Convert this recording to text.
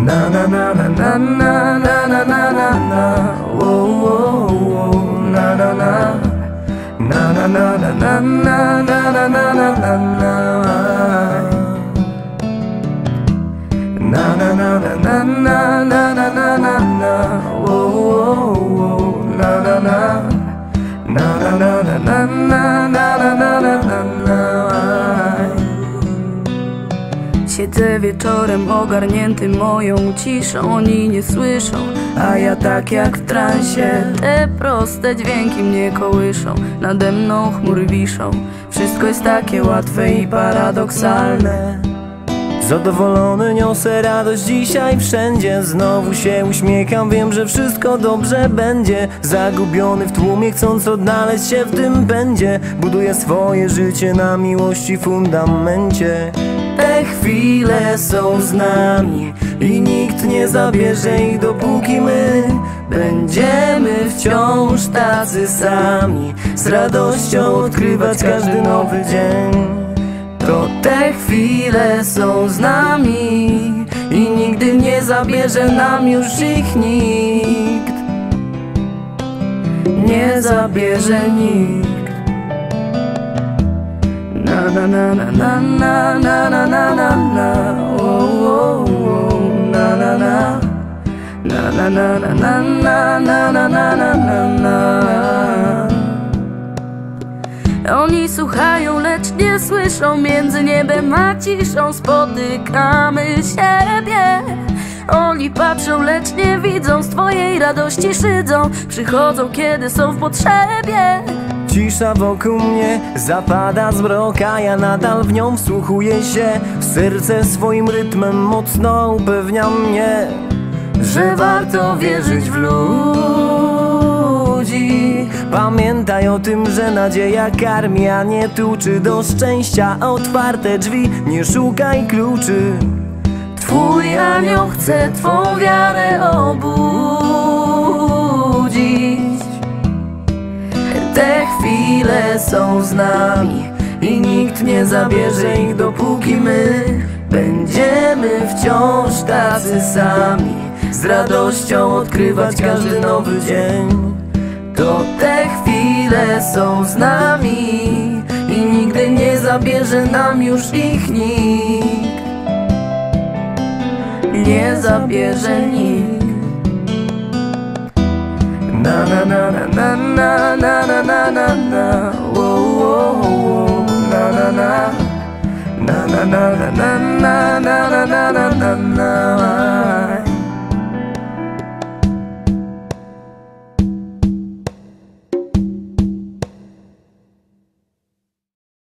Na na na na na na na na na na na. Whoa, whoa, whoa. Na na na. Na na na na na na na na na na na na. Na na na na na na na na na na na. Whoa, whoa, whoa. Na na na. Na na na na na na na na na na na. Siedzę wieczorem ogarnięty moją ciszą. Oni nie słyszą, a ja tak jak w transie. Te proste dźwięki mnie kołyszą, nade mną chmury wiszą. Wszystko jest takie łatwe i paradoksalne. Zadowolony niosę radość dzisiaj wszędzie. Znowu się uśmiecham, wiem, że wszystko dobrze będzie. Zagubiony w tłumie, chcąc odnaleźć się w tym pędzie. Buduję swoje życie na miłości fundamencie. Te chwile są z nami i nikt nie zabierze ich, dopóki my będziemy wciąż tacy sami. Z radością odkrywać każdy nowy dzień. To te chwile są z nami i nigdy nie zabierze nam już ich nikt. Nie zabierze nikt. Na na na na na na na na na na. Oh, oh, oh. Na na na. Na na na na na na na na na na na. Oni słuchają, lecz nie słyszą. Między niebem a ciszą spotykamy siebie. Oni patrzą, lecz nie widzą. Z twojej radości szydzą. Przychodzą, kiedy są w potrzebie. Cisza wokół mnie zapada zmrok, a ja nadal w nią wsłuchuję się. W serce swoim rytmem mocno upewnia mnie, że warto wierzyć w ludzi. Pamiętaj o tym, że nadzieja karmi, a nie tuczy. Do szczęścia otwarte drzwi, nie szukaj kluczy. Twój anioł chce twą wiarę obudzić. Te chwile są z nami i nikt nie zabierze ich, dopóki my będziemy wciąż tacy sami. Z radością odkrywać każdy nowy dzień. To te chwile są z nami i nigdy nie zabierze nam już ich nikt. Nie zabierze nikt. Na na na na na na na na na na. Wow, wow, wow. Na na na. Na na na na na na na na na na.